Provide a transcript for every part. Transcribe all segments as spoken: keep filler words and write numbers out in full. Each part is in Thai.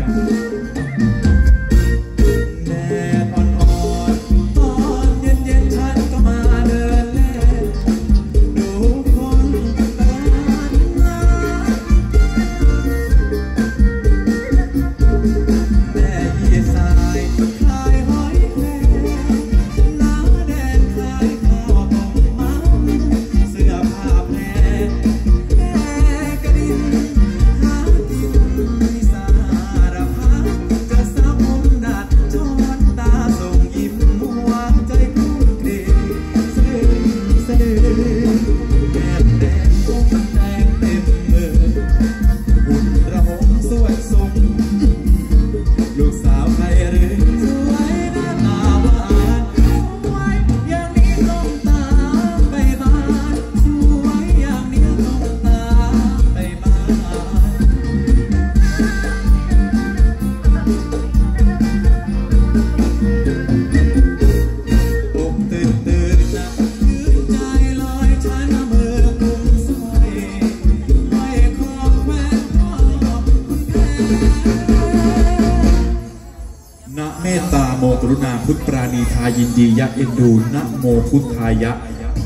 กรุณาพุทธปราณีทายินดียะเอ็นดูนะโมพุทธายะ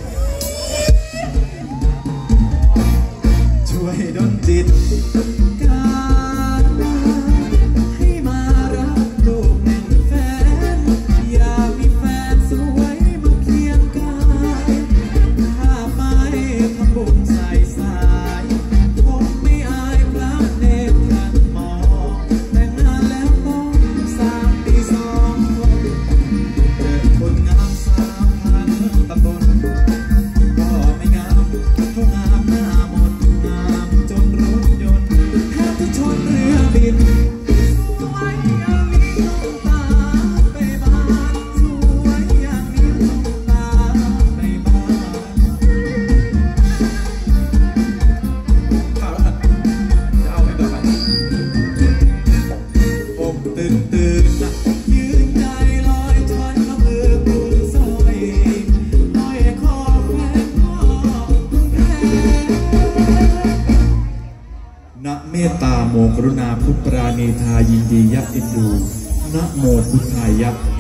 ช่วยดลจิตการให้มารับลูกหนึ่งแฟนอยากมีแฟนสวยมาเคียงกายถ้าไม่ทำบุญใส่สายคงไม่อายพระเนตรท่านมองแต่งงานแล้วต้องสร้างปีสองคนงามสาวพันตำบลก็ไม่งามเท่างามหน้ามนต์งามจนรถยนต์แทบจะชนเรือบินสวยอย่างนี้ต้องตาไปบ้านสวยอย่างนี้ต้องตาไปบ้านข่าวแล้วจะเอาให้ต่อไปอกตื่นตื่นนะยืนใจลอยชนเอามือกุมซอยลอยคอแฟนพ่อคุณแพ้นะเมตตาโมกรุณาพุทธปราณีทายินดียะเอ็นดูนะโมพุทธายะ